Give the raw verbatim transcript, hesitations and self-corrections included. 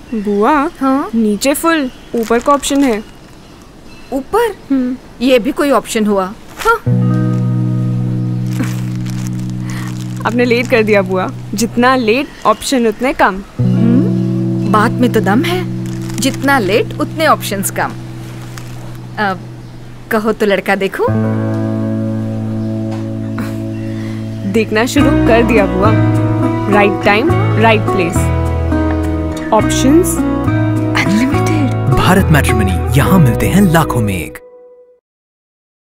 बुआ हाँ? नीचे फुल, ऊपर का ऑप्शन है। ऊपर? ये भी कोई ऑप्शन हुआ? हाँ? आपने लेट कर दिया बुआ। जितना लेट ऑप्शन उतने कम। बात में तो दम है। जितना लेट उतने ऑप्शंस कम। अब कहो तो लड़का देखूं? देखना शुरू कर दिया बुआ। Right time, right place, options unlimited. Bharat matrimony, यहाँ मिलते हैं लाखों में एक।